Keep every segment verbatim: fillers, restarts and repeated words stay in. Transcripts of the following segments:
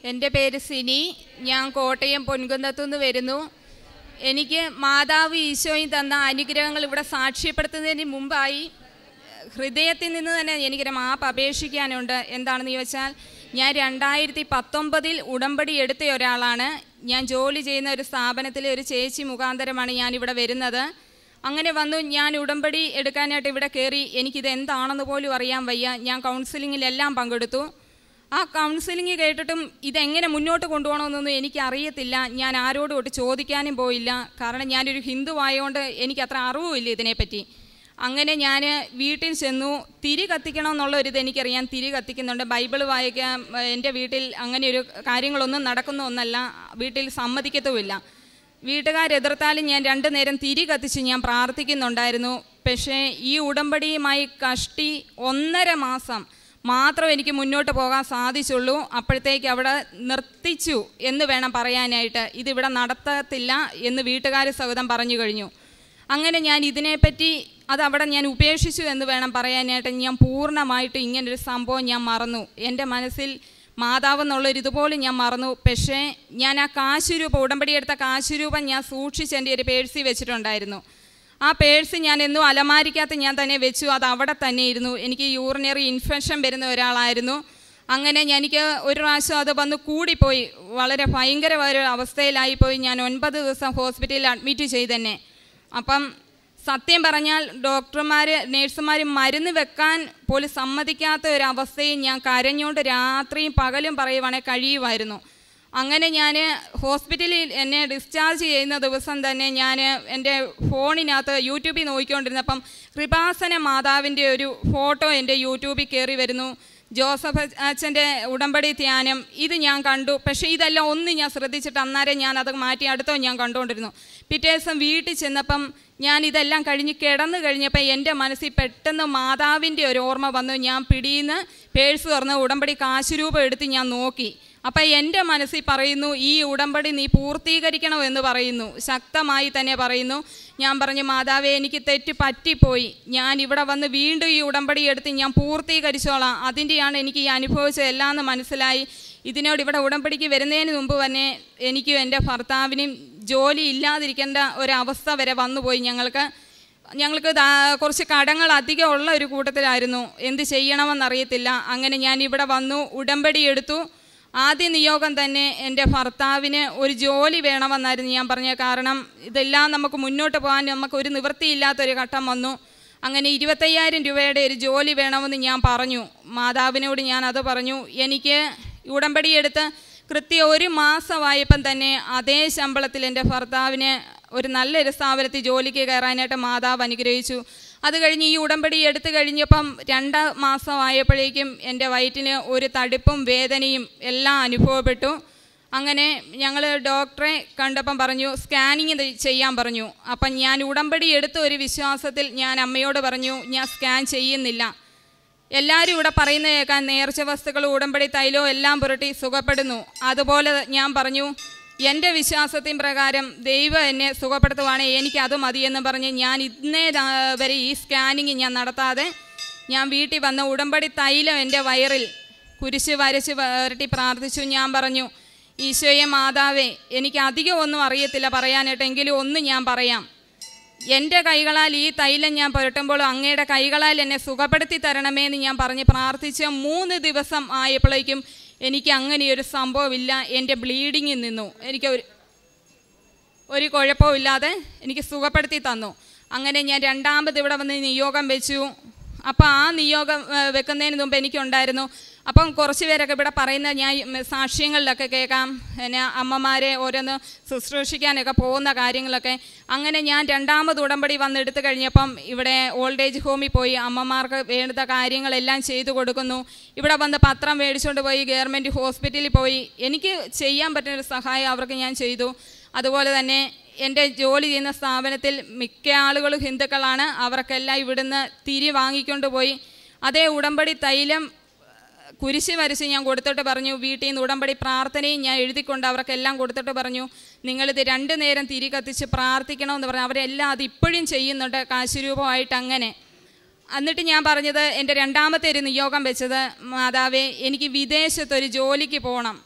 എൻ്റെ പേര് സിനി. ഞാൻ കോട്ടയം പൊൻകുന്നത്തുനിന്ന് വരുന്നു. എനിക്ക് മാതാവ് ഈശോയും തന്ന അനുഗ്രഹങ്ങൾ ഇവിടെ സാക്ഷ്യപ്പെടുത്തുന്നതിന് മുമ്പായി ഹൃദയത്തിൽ നിന്ന് തന്നെ എനിക്കൊരു മാപ്പ് അപേക്ഷിക്കാനുണ്ട്. എന്താണെന്ന് ചോദിച്ചാൽ, ഞാൻ രണ്ടായിരത്തി പത്തൊമ്പതിൽ ഉടമ്പടി എടുത്ത ഒരാളാണ്. ഞാൻ ജോലി ചെയ്യുന്ന ഒരു സ്ഥാപനത്തിലെ ഒരു ചേച്ചി മുഖാന്തരമാണ് ഞാനിവിടെ വരുന്നത്. അങ്ങനെ വന്നു ഞാൻ ഉടമ്പടി എടുക്കാനായിട്ട് ഇവിടെ കയറി. എനിക്കിത് എന്താണെന്ന് പോലും അറിയാൻ വയ്യ. ഞാൻ കൗൺസിലിങ്ങിലെല്ലാം പങ്കെടുത്തു. ആ കൗൺസിലിംഗ് കേട്ടിട്ടും ഇതെങ്ങനെ മുന്നോട്ട് കൊണ്ടുപോകണമെന്നൊന്നും എനിക്കറിയത്തില്ല. ഞാൻ ആരോടും ഒട്ട് ചോദിക്കാനും പോയില്ല. കാരണം ഞാനൊരു ഹിന്ദു ആയതുകൊണ്ട് എനിക്കത്ര അറിവുമില്ല ഇതിനെപ്പറ്റി. അങ്ങനെ ഞാൻ വീട്ടിൽ ചെന്നു. തിരി കത്തിക്കണം എന്നുള്ളൊരിത് എനിക്കറിയാം. തിരി കത്തിക്കുന്നുണ്ട്, ബൈബിൾ വായിക്കാം. എൻ്റെ വീട്ടിൽ അങ്ങനെ ഒരു കാര്യങ്ങളൊന്നും നടക്കുന്ന ഒന്നല്ല, വീട്ടിൽ സമ്മതിക്കത്തുമില്ല. വീട്ടുകാരെതിർത്താലും ഞാൻ രണ്ടു നേരം തിരി കത്തിച്ച് ഞാൻ പ്രാർത്ഥിക്കുന്നുണ്ടായിരുന്നു. പക്ഷേ ഈ ഉടമ്പടിയുമായി കഷ്ടി ഒന്നര മാസം മാത്രം എനിക്ക് മുന്നോട്ട് പോകാൻ സാധിച്ചുള്ളൂ. അപ്പോഴത്തേക്ക് അവിടെ നിർത്തിച്ചു എന്ന് വേണം പറയാനായിട്ട്. ഇതിവിടെ നടത്തത്തില്ല എന്ന് വീട്ടുകാർ സഹിതം പറഞ്ഞു കഴിഞ്ഞു. അങ്ങനെ ഞാൻ ഇതിനെപ്പറ്റി അതവിടെ ഞാൻ ഉപേക്ഷിച്ചു എന്ന് വേണം പറയാനായിട്ട്. ഞാൻ പൂർണ്ണമായിട്ട് ഇങ്ങനൊരു സംഭവം ഞാൻ മറന്നു. എൻ്റെ മനസ്സിൽ മാതാവെന്നുള്ളൊരിതുപോലും ഞാൻ മറന്നു. പക്ഷേ ഞാൻ ആ കാശ് രൂപ, ഉടമ്പടി എടുത്ത കാശ് രൂപം ഞാൻ സൂക്ഷിച്ച് എൻ്റെ ഒരു പേഴ്സിൽ വെച്ചിട്ടുണ്ടായിരുന്നു. ആ പേഴ്സ് ഞാൻ എന്നും അലമാരിക്കകത്ത് ഞാൻ തന്നെ വെച്ചു. അത് അവിടെ തന്നെ ഇരുന്നു. എനിക്ക് യൂറിനറി ഇൻഫെക്ഷൻ വരുന്ന ഒരാളായിരുന്നു. അങ്ങനെ എനിക്ക് ഒരു പ്രാവശ്യം അത് വന്ന് കൂടിപ്പോയി. വളരെ ഭയങ്കരമായ ഒരു അവസ്ഥയിലായിപ്പോയി. ഞാൻ ഒൻപത് ദിവസം ഹോസ്പിറ്റലിൽ അഡ്മിറ്റ് ചെയ്ത് തന്നെ. അപ്പം സത്യം പറഞ്ഞാൽ ഡോക്ടർമാർ, നേഴ്സുമാർ മരുന്ന് വെക്കാൻ പോലും സമ്മതിക്കാത്ത ഒരവസ്ഥയിൽ ഞാൻ കരഞ്ഞുകൊണ്ട് രാത്രിയും പകലും പറയുവാണെങ്കിൽ കഴിയുമായിരുന്നു. അങ്ങനെ ഞാൻ ഹോസ്പിറ്റലിൽ എന്നെ ഡിസ്ചാർജ് ചെയ്യുന്ന ദിവസം തന്നെ ഞാൻ എൻ്റെ ഫോണിനകത്ത് യൂട്യൂബിൽ നോക്കിക്കൊണ്ടിരുന്നപ്പം കൃപാസന മാതാവിൻ്റെ ഒരു ഫോട്ടോ എൻ്റെ യൂട്യൂബിൽ കയറി വരുന്നു. ജോസഫ് അച്ഛൻ്റെ ഉടമ്പടി ധ്യാനം ഇത് ഞാൻ കണ്ടു. പക്ഷേ ഇതെല്ലാം ഒന്നും ഞാൻ ശ്രദ്ധിച്ചിട്ട് അന്നേരം ഞാൻ അത് മാറ്റി അടുത്തോ ഞാൻ കണ്ടുകൊണ്ടിരുന്നു. പിറ്റേ ദിവസം വീട്ടിൽ ചെന്നപ്പം ഞാൻ ഇതെല്ലാം കഴിഞ്ഞ് കിടന്നു കഴിഞ്ഞപ്പോൾ എൻ്റെ മനസ്സിൽ പെട്ടെന്ന് മാതാവിൻ്റെ ഒരു ഓർമ്മ വന്നു. ഞാൻ പിടിയിന്ന് പേഴ്സ് തുറന്ന് ഉടമ്പടി കാശുരൂപം എടുത്ത് ഞാൻ നോക്കി. അപ്പം എൻ്റെ മനസ്സിൽ പറയുന്നു, ഈ ഉടമ്പടി നീ പൂർത്തീകരിക്കണമെന്ന് പറയുന്നു, ശക്തമായി തന്നെ പറയുന്നു. ഞാൻ പറഞ്ഞു, മാതാവേ എനിക്ക് തെറ്റ് പറ്റിപ്പോയി, ഞാൻ ഇവിടെ വന്ന് വീണ്ടും ഈ ഉടമ്പടി എടുത്ത് ഞാൻ പൂർത്തീകരിച്ചോളാം. അതിൻ്റെയാണ് എനിക്ക് ഈ അനുഭവിച്ചത് എല്ലാം എന്ന് മനസ്സിലായി. ഇതിനോട് ഇവിടെ ഉടമ്പടിക്ക് വരുന്നതിന് മുമ്പ് തന്നെ എനിക്കും എൻ്റെ ഭർത്താവിനും ജോലി ഇല്ലാതിരിക്കേണ്ട ഒരവസ്ഥ വരെ വന്നുപോയി. ഞങ്ങൾക്ക് ഞങ്ങൾക്ക് കുറച്ച് കടങ്ങൾ അധികം ഉള്ള ഒരു കൂട്ടത്തിലായിരുന്നു. എന്ത് ചെയ്യണമെന്നറിയത്തില്ല. അങ്ങനെ ഞാൻ ഇവിടെ വന്നു, ഉടമ്പടി എടുത്തു. ആദ്യ നിയോഗം തന്നെ എൻ്റെ ഭർത്താവിന് ഒരു ജോലി വേണമെന്നായിരുന്നു ഞാൻ പറഞ്ഞത്. കാരണം ഇതെല്ലാം നമുക്ക് മുന്നോട്ട് പോകാൻ നമുക്ക് ഒരു നിവൃത്തിയില്ലാത്തൊരു ഘട്ടം വന്നു. അങ്ങനെ ഇരുപത്തയ്യായിരം രൂപയുടെ ഒരു ജോലി വേണമെന്ന് ഞാൻ പറഞ്ഞു. മാതാവിനോട് ഞാൻ അത് പറഞ്ഞു. എനിക്ക് ഉടമ്പടി എടുത്ത് കൃത്യം ഒരു മാസമായപ്പം തന്നെ അതേ ശമ്പളത്തിൽ എൻ്റെ ഭർത്താവിന് ഒരു നല്ലൊരു സ്ഥാപനത്തിൽ ജോലിക്ക് കയറാനായിട്ട് മാതാവ് അനുഗ്രഹിച്ചു. അത് കഴിഞ്ഞ് ഈ ഉടമ്പടി എടുത്തു കഴിഞ്ഞപ്പം രണ്ട് മാസമായപ്പോഴേക്കും എൻ്റെ വയറ്റിന് ഒരു തടുപ്പും വേദനയും എല്ലാം അനുഭവപ്പെട്ടു. അങ്ങനെ ഞങ്ങൾ ഡോക്ടറെ കണ്ടപ്പം പറഞ്ഞു സ്കാനിങ് ചെയ്യാൻ പറഞ്ഞു. അപ്പം ഞാൻ ഉടമ്പടി എടുത്ത ഒരു വിശ്വാസത്തിൽ ഞാൻ അമ്മയോട് പറഞ്ഞു, ഞാൻ സ്കാൻ ചെയ്യുന്നില്ല. എല്ലാവരും ഇവിടെ പറയുന്ന കേൾക്കാൻ നേർച്ച വസ്തുക്കൾ, ഉടമ്പടി തൈലവും എല്ലാം പുരട്ടി സുഖപ്പെടുന്നു. അതുപോലെ ഞാൻ പറഞ്ഞു, എൻ്റെ വിശ്വാസത്തിൻ പ്രകാരം ദൈവം എന്നെ സുഖപ്പെടുത്തുവാണെങ്കിൽ എനിക്കത് മതിയെന്ന് പറഞ്ഞ് ഞാൻ ഇന്നേ വരെ ഈ സ്കാനിങ് ഞാൻ നടത്താതെ ഞാൻ വീട്ടിൽ വന്ന ഉടമ്പടി തൈലം എൻ്റെ വയറിൽ കുരിശ് വരച്ച് വരട്ടി പ്രാർത്ഥിച്ചു. ഞാൻ പറഞ്ഞു, ഈശോയെ മാതാവേ, എനിക്ക് അധികം ഒന്നും അറിയത്തില്ല പറയാനായിട്ട്, എങ്കിലും ഒന്ന് ഞാൻ പറയാം. എൻ്റെ കൈകളാൽ ഈ തൈലം ഞാൻ പുരട്ടുമ്പോൾ അങ്ങയുടെ കൈകളാൽ എന്നെ സുഖപ്പെടുത്തി തരണമേ എന്ന് ഞാൻ പറഞ്ഞ് പ്രാർത്ഥിച്ച മൂന്ന് ദിവസം ആയപ്പോഴേക്കും എനിക്ക് അങ്ങനെയൊരു സംഭവമില്ല. എൻ്റെ ബ്ലീഡിങ്ങിൽ നിന്നു എനിക്ക് ഒരു ഒരു കുഴപ്പമില്ലാതെ എനിക്ക് സുഖപ്പെടുത്തി തന്നു. അങ്ങനെ ഞാൻ രണ്ടാമത് ഇവിടെ വന്ന് നിയോഗം വെച്ചു. അപ്പം ആ നിയോഗം വെക്കുന്നതിന് മുമ്പ് എനിക്കുണ്ടായിരുന്നു. അപ്പം കുറച്ച് പേരൊക്കെ ഇവിടെ പറയുന്ന ഞാൻ സാക്ഷ്യങ്ങളിലൊക്കെ കേൾക്കാം, പിന്നെ അമ്മമാരെ ഓരോന്ന് ശുശ്രൂഷിക്കാനൊക്കെ പോകുന്ന കാര്യങ്ങളൊക്കെ. അങ്ങനെ ഞാൻ രണ്ടാമത് ഉടമ്പടി വന്നെടുത്ത് കഴിഞ്ഞപ്പം ഇവിടെ ഓൾഡ് ഏജ് ഹോമിൽ പോയി അമ്മമാർക്ക് വേണ്ട കാര്യങ്ങളെല്ലാം ചെയ്തു കൊടുക്കുന്നു. ഇവിടെ വന്ന് പത്രം മേടിച്ചുകൊണ്ട് പോയി ഗവൺമെൻറ് ഹോസ്പിറ്റലിൽ പോയി എനിക്ക് ചെയ്യാൻ പറ്റുന്നൊരു സഹായം അവർക്ക് ഞാൻ ചെയ്തു. അതുപോലെ തന്നെ എൻ്റെ ജോലി ചെയ്യുന്ന സ്ഥാപനത്തിൽ മിക്ക ആളുകളും ഹിന്ദുക്കളാണ്. അവർക്കെല്ലാം ഇവിടുന്ന് തിരി വാങ്ങിക്കൊണ്ട് പോയി അതേ ഉടമ്പടി തൈലം കുരിശ് വരച്ച് ഞാൻ കൊടുത്തിട്ട് പറഞ്ഞു, വീട്ടിൽ നിന്ന് ഉടമ്പടി പ്രാർത്ഥനയും ഞാൻ എഴുതിക്കൊണ്ട് അവർക്കെല്ലാം കൊടുത്തിട്ട് പറഞ്ഞു, നിങ്ങളിത് രണ്ട് നേരം തിരി കത്തിച്ച് പ്രാർത്ഥിക്കണമെന്ന് പറഞ്ഞു. അവരെല്ലാം അത് ഇപ്പോഴും ചെയ്യുന്നുണ്ട് കാശുരൂപമായിട്ട്. അങ്ങനെ എന്നിട്ട് ഞാൻ പറഞ്ഞത്, എൻ്റെ രണ്ടാമത്തെ ഒരു നിയോഗം വെച്ചത്, മാതാവേ എനിക്ക് വിദേശത്തൊരു ജോലിക്ക് പോകണം,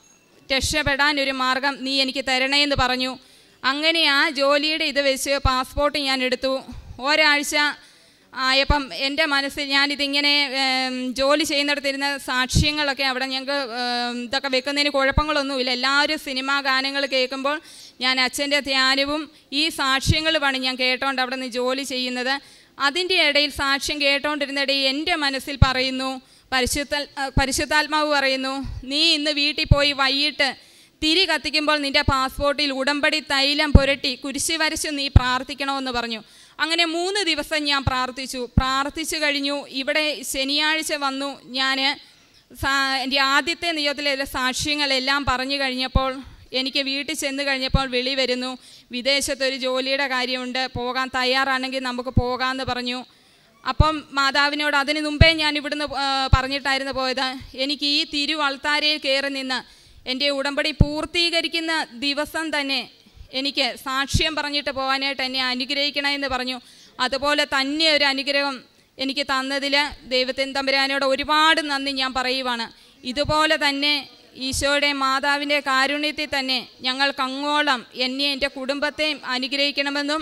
രക്ഷപ്പെടാൻ ഒരു മാർഗം നീ എനിക്ക് തരണേന്ന് പറഞ്ഞു. അങ്ങനെ ആ ജോലിയുടെ ഇത് വെച്ച് പാസ്പോർട്ട് ഞാൻ എടുത്തു. ഒരാഴ്ച ആയപ്പം എൻ്റെ മനസ്സിൽ ഞാനിതിങ്ങനെ ജോലി ചെയ്യുന്നിടത്തിരുന്ന സാക്ഷ്യങ്ങളൊക്കെ അവിടെ ഞങ്ങൾക്ക് ഇതൊക്കെ വെക്കുന്നതിന് കുഴപ്പങ്ങളൊന്നുമില്ല. എല്ലാവരും സിനിമാ ഗാനങ്ങൾ കേൾക്കുമ്പോൾ ഞാൻ അച്ഛൻ്റെ ധ്യാനവും ഈ സാക്ഷ്യങ്ങളുമാണ് ഞാൻ കേട്ടോണ്ട് അവിടെ നിന്ന് ജോലി ചെയ്യുന്നത്. അതിൻ്റെ ഇടയിൽ സാക്ഷ്യം കേട്ടോണ്ടിരുന്നിടയിൽ എൻ്റെ മനസ്സിൽ പറയുന്നു, പരിശുദ്ധ പരിശുദ്ധാത്മാവ് പറയുന്നു, നീ ഇന്ന് വീട്ടിൽ പോയി വൈകിട്ട് തിരി കത്തിക്കുമ്പോൾ നിൻ്റെ പാസ്പോർട്ടിൽ ഉടമ്പടി തൈലം പുരട്ടി കുരിശ് വരച്ച് നീ പ്രാർത്ഥിക്കണമെന്ന് പറഞ്ഞു. അങ്ങനെ മൂന്ന് ദിവസം ഞാൻ പ്രാർത്ഥിച്ചു. പ്രാർത്ഥിച്ചു കഴിഞ്ഞു. ഇവിടെ ശനിയാഴ്ച വന്നു. ഞാൻ എൻ്റെ ആദ്യത്തെ നിയോഗത്തിലെ സാക്ഷ്യങ്ങളെല്ലാം പറഞ്ഞു കഴിഞ്ഞപ്പോൾ എനിക്ക് വീട്ടിൽ ചെന്ന് കഴിഞ്ഞപ്പോൾ വിളി വരുന്നു, വിദേശത്തൊരു ജോലിയുടെ കാര്യമുണ്ട്, പോകാൻ തയ്യാറാണെങ്കിൽ നമുക്ക് പോകാമെന്ന് പറഞ്ഞു. അപ്പം മാതാവിനോട് അതിന് മുമ്പേ ഞാൻ ഇവിടുന്ന് പറഞ്ഞിട്ടായിരുന്നു പോയത്, എനിക്ക് ഈ തിരുവൾത്താരയിൽ കയറി നിന്ന് എൻ്റെ ഉടമ്പടി പൂർത്തീകരിക്കുന്ന ദിവസം തന്നെ എനിക്ക് സാക്ഷ്യം പറഞ്ഞിട്ട് പോകാനായിട്ട് എന്നെ അനുഗ്രഹിക്കണമെന്ന് പറഞ്ഞു. അതുപോലെ തന്നെ ഒരു അനുഗ്രഹം എനിക്ക് തന്നതിൽ ദൈവത്തിൻ തമ്പുരാനോട് ഒരുപാട് നന്ദി ഞാൻ പറയുവാണ്. ഇതുപോലെ തന്നെ ഈശോയുടെ മാതാവിൻ്റെ കാരുണ്യത്തിൽ തന്നെ ഞങ്ങൾക്ക് അങ്ങോളം എന്നെ എൻ്റെ കുടുംബത്തെയും അനുഗ്രഹിക്കണമെന്നും.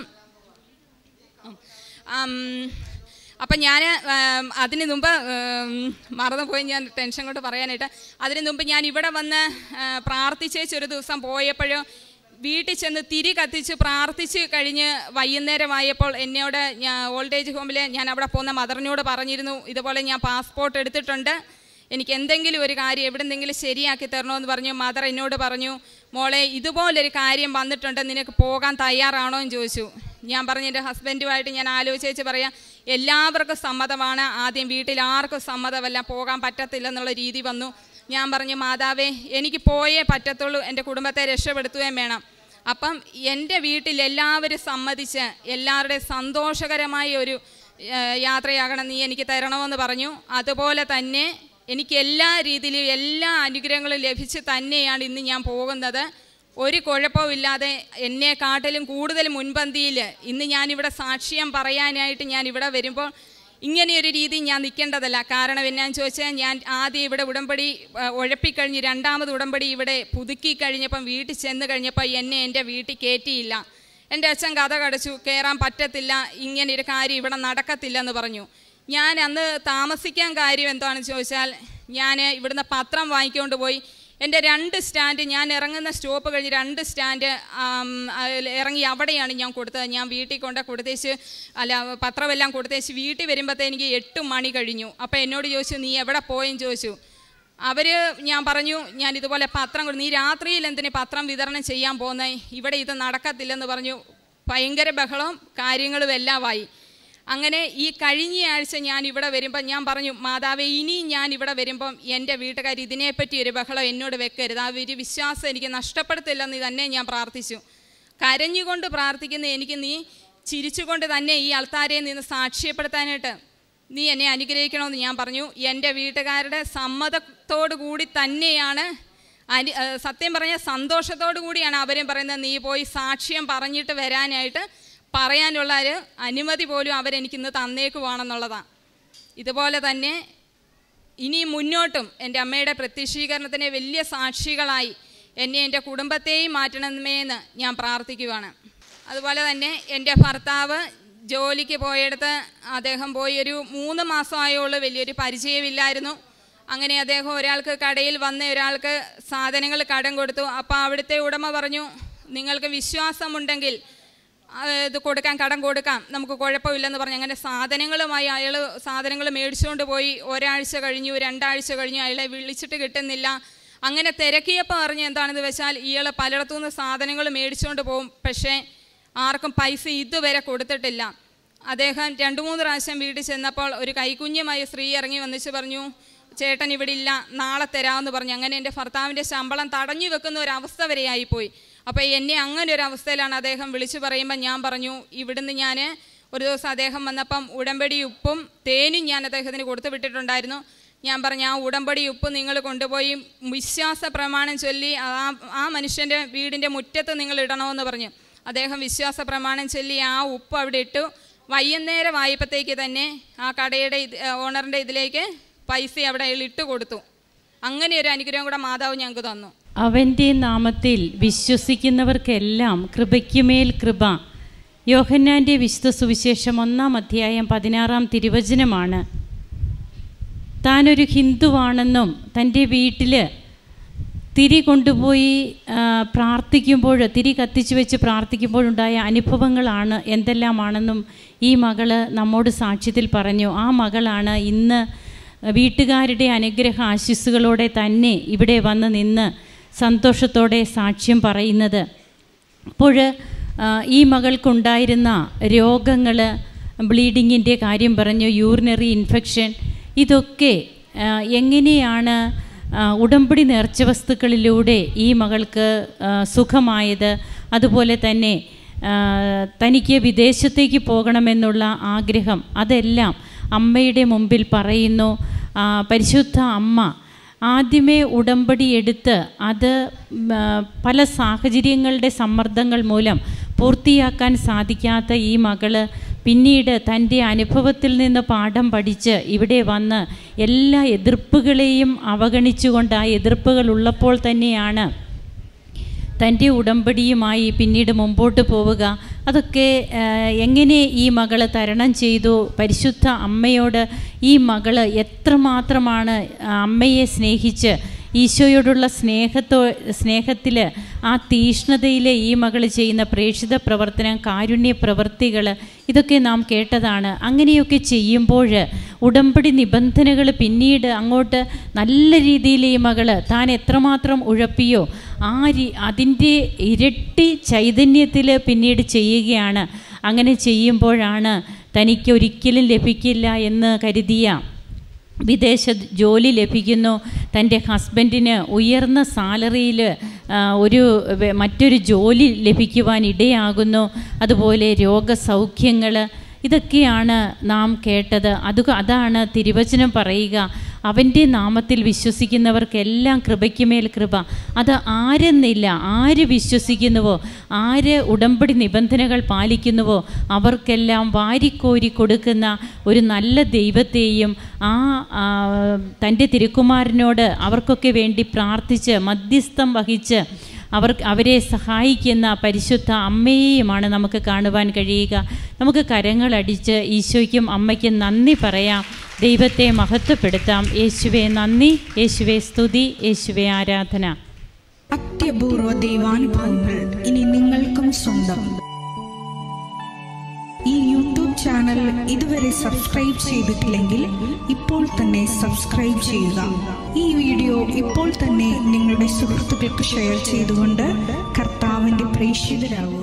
അപ്പം ഞാൻ അതിന് മുമ്പ് മറന്നുപോയി, ഞാൻ ടെൻഷൻ കൊണ്ട് പറയാനായിട്ട്. അതിന് മുമ്പ് ഞാൻ ഇവിടെ വന്ന് പ്രാർത്ഥിച്ചേച്ചൊരു ദിവസം പോയപ്പോഴോ വീട്ടിൽ ചെന്ന് തിരി കത്തിച്ച് പ്രാർത്ഥിച്ച് കഴിഞ്ഞ് വൈകുന്നേരമായപ്പോൾ എന്നോട് ഞാൻ ഓൾഡ് ഏജ് ഹോമിൽ ഞാൻ അവിടെ പോകുന്ന മദറിനോട് പറഞ്ഞിരുന്നു, ഇതുപോലെ ഞാൻ പാസ്പോർട്ട് എടുത്തിട്ടുണ്ട്, എനിക്ക് എന്തെങ്കിലും ഒരു കാര്യം എവിടെന്തെങ്കിലും ശരിയാക്കി തരണമെന്ന് പറഞ്ഞു. മദർ എന്നോട് പറഞ്ഞു, മോളെ ഇതുപോലൊരു കാര്യം വന്നിട്ടുണ്ട്, നിനക്ക് പോകാൻ തയ്യാറാണോ എന്ന് ചോദിച്ചു. ഞാൻ പറഞ്ഞു എൻ്റെ ഹസ്ബൻഡുമായിട്ട് ഞാൻ ആലോചിച്ച് പറയാം, എല്ലാവർക്കും സമ്മതമാണ്, ആദ്യം വീട്ടിൽ ആർക്കും സമ്മതമല്ല, പോകാൻ പറ്റത്തില്ലെന്നുള്ള രീതി വന്നു. ഞാൻ പറഞ്ഞു, മാതാവേ എനിക്ക് പോയേ പറ്റത്തുള്ളൂ, എൻ്റെ കുടുംബത്തെ രക്ഷപ്പെടുത്തുകയും വേണം. അപ്പം എൻ്റെ വീട്ടിൽ എല്ലാവരും സമ്മതിച്ച് എല്ലാവരുടെയും സന്തോഷകരമായ ഒരു യാത്രയാകണം നീ എനിക്ക് തരണമെന്ന് പറഞ്ഞു. അതുപോലെ തന്നെ എനിക്ക് എല്ലാ രീതിയിലും എല്ലാ അനുഗ്രഹങ്ങളും ലഭിച്ച് തന്നെയാണ് ഇന്ന് ഞാൻ പോകുന്നത്. ഒരു കുഴപ്പമില്ലാതെ എന്നെക്കാട്ടിലും കൂടുതൽ മുൻപന്തിയിൽ ഇന്ന് ഞാനിവിടെ സാക്ഷ്യം പറയാനായിട്ട് ഞാൻ ഇവിടെ വരുമ്പോൾ ഇങ്ങനെയൊരു രീതി ഞാൻ നിൽക്കേണ്ടതല്ല. കാരണം എന്നാന്ന് ചോദിച്ചാൽ, ഞാൻ ആദ്യം ഇവിടെ ഉടമ്പടി ഉഴപ്പിക്കഴിഞ്ഞ് രണ്ടാമത് ഉടമ്പടി ഇവിടെ പുതുക്കി കഴിഞ്ഞപ്പം വീട്ടിൽ ചെന്ന് കഴിഞ്ഞപ്പോൾ എന്നെ എൻ്റെ വീട്ടിൽ കയറ്റിയില്ല. എൻ്റെ അച്ഛൻ കഥ കടച്ചു, കയറാൻ പറ്റത്തില്ല, ഇങ്ങനെയൊരു കാര്യം ഇവിടെ നടക്കത്തില്ലെന്ന് പറഞ്ഞു. ഞാൻ അന്ന് താമസിക്കാൻ കാര്യം എന്താണെന്ന് ചോദിച്ചാൽ, ഞാൻ ഇവിടുന്ന് പത്രം വാങ്ങിക്കൊണ്ട് പോയി എൻ്റെ രണ്ട് സ്റ്റാൻഡ്, ഞാൻ ഇറങ്ങുന്ന സ്റ്റോപ്പ് കഴിഞ്ഞ് രണ്ട് സ്റ്റാൻഡ് ഇറങ്ങി അവിടെയാണ് ഞാൻ കൊടുത്തത്. ഞാൻ വീട്ടിൽ കൊണ്ട് കൊടുത്തേച്ച് അല്ല പത്രമെല്ലാം കൊടുത്തേച്ച് വീട്ടിൽ വരുമ്പോഴത്തേ എനിക്ക് എട്ട് മണി കഴിഞ്ഞു. അപ്പോൾ എന്നോട് ചോദിച്ചു, നീ എവിടെ പോയെന്ന് ചോദിച്ചു. അവർ ഞാൻ പറഞ്ഞു, ഞാൻ ഇതുപോലെ പത്രം കൊടുത്തു. നീ രാത്രിയിൽ എന്തിന് പത്രം വിതരണം ചെയ്യാൻ പോകുന്നേ, ഇവിടെ ഇത് നടക്കത്തില്ലെന്ന് പറഞ്ഞു. ഭയങ്കര ബഹളവും കാര്യങ്ങളും എല്ലാമായി. അങ്ങനെ ഈ കഴിഞ്ഞ ആഴ്ച ഞാൻ ഇവിടെ വരുമ്പം ഞാൻ പറഞ്ഞു, മാതാവേ ഇനി ഞാൻ ഇവിടെ വരുമ്പം എൻ്റെ വീട്ടുകാർ ഇതിനെപ്പറ്റി ഒരു ബഹളം എന്നോട് വെക്കരുത്, ആ ഒരു വിശ്വാസം എനിക്ക് നഷ്ടപ്പെടുത്തില്ലെന്ന് തന്നെ ഞാൻ പ്രാർത്ഥിച്ചു. കരഞ്ഞുകൊണ്ട് പ്രാർത്ഥിക്കുന്ന എനിക്ക് നീ ചിരിച്ചുകൊണ്ട് തന്നെ ഈ അൾത്താരയിൽ നിന്ന് സാക്ഷ്യപ്പെടുത്താനായിട്ട് നീ എന്നെ അനുഗ്രഹിക്കണമെന്ന് ഞാൻ പറഞ്ഞു. എൻ്റെ വീട്ടുകാരുടെ സമ്മതത്തോടു കൂടി തന്നെയാണ്, അനു സത്യം പറഞ്ഞാൽ സന്തോഷത്തോടു കൂടിയാണ് അവരും പറയുന്നത്, നീ പോയി സാക്ഷ്യം പറഞ്ഞിട്ട് വരാനായിട്ട് പറയാനുള്ള ഒരു അനുമതി പോലും അവരെനിക്കിന്ന് തന്നേക്കുവാണെന്നുള്ളതാണ്. ഇതുപോലെ തന്നെ ഇനി മുന്നോട്ടും എൻ്റെ അമ്മയുടെ പ്രത്യക്ഷീകരണത്തിന് വലിയ സാക്ഷികളായി എന്നെ എൻ്റെ കുടുംബത്തെയും മാറ്റണമേന്ന് ഞാൻ പ്രാർത്ഥിക്കുകയാണ്. അതുപോലെ തന്നെ എൻ്റെ ഭർത്താവ് ജോലിക്ക് പോയെടുത്ത് അദ്ദേഹം പോയി ഒരു മൂന്ന് മാസമായുള്ളൂ, വലിയൊരു പരിചയമില്ലായിരുന്നു. അങ്ങനെ അദ്ദേഹം ഒരാൾക്ക് കടയിൽ വന്ന ഒരാൾക്ക് സാധനങ്ങൾ കടം കൊടുത്തു. അപ്പോൾ അവിടുത്തെ ഉടമ പറഞ്ഞു, നിങ്ങൾക്ക് വിശ്വാസമുണ്ടെങ്കിൽ ഇത് കൊടുക്കാൻ, കടം കൊടുക്കാം, നമുക്ക് കുഴപ്പമില്ലെന്ന് പറഞ്ഞു. അങ്ങനെ സാധനങ്ങളുമായി അയാൾ സാധനങ്ങൾ മേടിച്ചുകൊണ്ട് പോയി. ഒരാഴ്ച കഴിഞ്ഞു, രണ്ടാഴ്ച കഴിഞ്ഞു, അയാളെ വിളിച്ചിട്ട് കിട്ടുന്നില്ല. അങ്ങനെ തിരക്കിയപ്പോൾ അറിഞ്ഞ് എന്താണെന്ന് വെച്ചാൽ, ഇയാൾ പലയിടത്തുനിന്ന് സാധനങ്ങൾ മേടിച്ചുകൊണ്ട് പോകും, പക്ഷേ ആർക്കും പൈസ ഇതുവരെ കൊടുത്തിട്ടില്ല. അദ്ദേഹം രണ്ട് മൂന്ന് പ്രാവശ്യം വീട്ടിൽ ചെന്നപ്പോൾ ഒരു കൈക്കുഞ്ഞുമായി സ്ത്രീ ഇറങ്ങി വന്നിച്ച് പറഞ്ഞു, ചേട്ടൻ ഇവിടെ ഇല്ല, നാളെ തരാമെന്ന് പറഞ്ഞു. അങ്ങനെ എൻ്റെ ഭർത്താവിൻ്റെ ശമ്പളം തടഞ്ഞു വെക്കുന്ന ഒരവസ്ഥ വരെ ആയിപ്പോയി. അപ്പോൾ എന്നെ അങ്ങനെ ഒരു അവസ്ഥയിലാണ് അദ്ദേഹം വിളിച്ചു പറയുമ്പോൾ ഞാൻ പറഞ്ഞു, ഇവിടുന്ന് ഞാൻ ഒരു ദിവസം അദ്ദേഹം വന്നപ്പം ഉടമ്പടി ഉപ്പും തേനും ഞാൻ അദ്ദേഹത്തിന് കൊടുത്തു വിട്ടിട്ടുണ്ടായിരുന്നു. ഞാൻ പറഞ്ഞു, ആ ഉടമ്പടി ഉപ്പ് നിങ്ങൾ കൊണ്ടുപോയി വിശ്വാസ പ്രമാണം ചൊല്ലി ആ ആ മനുഷ്യൻ്റെ വീടിൻ്റെ മുറ്റത്ത് നിങ്ങൾ ഇടണമെന്ന് പറഞ്ഞു. അദ്ദേഹം വിശ്വാസ പ്രമാണം ചൊല്ലി ആ ഉപ്പ് അവിടെ ഇട്ടു. വൈകുന്നേരം ആയപ്പോഴത്തേക്ക് തന്നെ ആ കടയുടെ ഓണറിൻ്റെ ഇതിലേക്ക് പൈസ അവിടെ ഇട്ട് കൊടുത്തു. അങ്ങനെ ഒരു അനുഗ്രഹം കൂടെ മാതാവ് ഞങ്ങൾക്ക് തന്നു. അവൻ്റെ നാമത്തിൽ വിശ്വസിക്കുന്നവർക്കെല്ലാം കൃപയ്ക്കുമേൽ കൃപ. യോഹന്നാൻ്റെ വിശുദ്ധ സുവിശേഷം ഒന്നാം അധ്യായം പതിനാറാം തിരുവചനമാണ്. താനൊരു ഹിന്ദുവാണെന്നും തൻ്റെ വീട്ടിൽ തിരി കൊണ്ടുപോയി പ്രാർത്ഥിക്കുമ്പോൾ, തിരി കത്തിച്ചു വെച്ച് പ്രാർത്ഥിക്കുമ്പോഴുണ്ടായ അനുഭവങ്ങളാണ് എന്തെല്ലാമാണെന്നും ഈ മകൾ നമ്മോട് സാക്ഷ്യത്തിൽ പറഞ്ഞു. ആ മകളാണ് ഇന്ന് വീട്ടുകാരുടെ അനുഗ്രഹ ആശിസ്സുകളോടെ തന്നെ ഇവിടെ വന്ന് നിന്ന് സന്തോഷത്തോടെ സാക്ഷ്യം പറയുന്നത്. അപ്പോൾ ഈ മകൾക്കുണ്ടായിരുന്ന രോഗങ്ങൾ, ബ്ലീഡിങ്ങിൻ്റെ കാര്യം പറഞ്ഞു, യൂറിനറി ഇൻഫെക്ഷൻ, ഇതൊക്കെ എങ്ങനെയാണ് ഉടമ്പടി നേർച്ച വസ്തുക്കളിലൂടെ ഈ മകൾക്ക് സുഖമായത്. അതുപോലെ തന്നെ തനിക്ക് വിദേശത്തേക്ക് പോകണമെന്നുള്ള ആഗ്രഹം, അതെല്ലാം അമ്മയുടെ മുമ്പിൽ പറയുന്നു. പരിശുദ്ധ അമ്മ ആദ്യമേ ഉടമ്പടി എടുത്ത് അത് പല സാഹചര്യങ്ങളുടെ സമ്മർദ്ദങ്ങൾ മൂലം പൂർത്തിയാക്കാൻ സാധിക്കാത്ത ഈ മകള് പിന്നീട് തൻ്റെ അനുഭവത്തിൽ നിന്ന് പാഠം പഠിച്ച് ഇവിടെ വന്ന് എല്ലാ എതിർപ്പുകളെയും അവഗണിച്ചുകൊണ്ട്, ആ എതിർപ്പുകൾ ഉള്ളപ്പോൾ തന്നെയാണ് തൻ്റെ ഉടമ്പടിയുമായി പിന്നീട് മുമ്പോട്ട് പോവുക. അതൊക്കെ എങ്ങനെ ഈ മകൾ തരണം ചെയ്തു. പരിശുദ്ധ അമ്മയോട് ഈ മകൾ എത്രമാത്രമാണ് അമ്മയെ സ്നേഹിച്ച് ഈശോയോടുള്ള സ്നേഹത്തോ സ്നേഹത്തിൽ ആ തീഷ്ണതയിൽ ഈ മകൾ ചെയ്യുന്ന പ്രേക്ഷിത പ്രവർത്തനം, കാരുണ്യ പ്രവൃത്തികൾ, ഇതൊക്കെ നാം കേട്ടതാണ്. അങ്ങനെയൊക്കെ ചെയ്യുമ്പോൾ ഉടമ്പടി നിബന്ധനകൾ പിന്നീട് അങ്ങോട്ട് നല്ല രീതിയിൽ ഈ മകൾ താൻ എത്രമാത്രം ഉഴപ്പിയോ ആ രീ അതിൻ്റെ ഇരട്ടി ചൈതന്യത്തിൽ പിന്നീട് ചെയ്യുകയാണ്. അങ്ങനെ ചെയ്യുമ്പോഴാണ് തനിക്ക് ഒരിക്കലും ലഭിക്കില്ല എന്ന് കരുതിയ വിദേശ ജോലി ലഭിക്കുന്നു. തൻ്റെ ഹസ്ബൻഡിന് ഉയർന്ന സാലറിയിൽ ഒരു മറ്റൊരു ജോലി ലഭിക്കുവാൻ ഇടയാകുന്നു. അതുപോലെ രോഗസൗഖ്യങ്ങൾ, ഇതൊക്കെയാണ് നാം കേട്ടത്. അത് അതാണ് തിരുവചനം പറയുക, അവൻ്റെ നാമത്തിൽ വിശ്വസിക്കുന്നവർക്കെല്ലാം കൃപയ്ക്കുമേൽ കൃപ. അത് ആരെന്നില്ല, ആര് വിശ്വസിക്കുന്നുവോ, ആര് ഉടമ്പടി നിബന്ധനകൾ പാലിക്കുന്നുവോ അവർക്കെല്ലാം വാരിക്കോരി കൊടുക്കുന്ന ഒരു നല്ല ദൈവത്തെയും ആ തൻ്റെ തിരുക്കുമാരനോട് അവർക്കൊക്കെ വേണ്ടി പ്രാർത്ഥിച്ച് മധ്യസ്ഥം വഹിച്ച് അവർ അവരെ സഹായിക്കുന്ന പരിശുദ്ധ അമ്മയെയുമാണ് നമുക്ക് കാണുവാൻ കഴിയുക. നമുക്ക് കരങ്ങളടിച്ച് ഈശോയ്ക്കും അമ്മയ്ക്കും നന്ദി പറയാം, ദൈവത്തെ മഹത്വപ്പെടുത്താം. യേശുവേ നന്ദി, യേശുവേ സ്തുതി, യേശുവേ ആരാധന. അത്യപൂർവ ദൈവാനുഭവങ്ങൾ ഇനി നിങ്ങൾക്കും സ്വന്തം. ഈ യൂട്യൂബ് ചാനൽ ഇതുവരെ സബ്സ്ക്രൈബ് ചെയ്തിട്ടില്ലെങ്കിൽ ഇപ്പോൾ തന്നെ സബ്സ്ക്രൈബ് ചെയ്യുക. ഈ വീഡിയോ ഇപ്പോൾ തന്നെ നിങ്ങളുടെ സുഹൃത്തുക്കൾക്ക് ഷെയർ ചെയ്തുകൊണ്ട് കർത്താവിൻ്റെ പ്രേക്ഷിതരാകുക.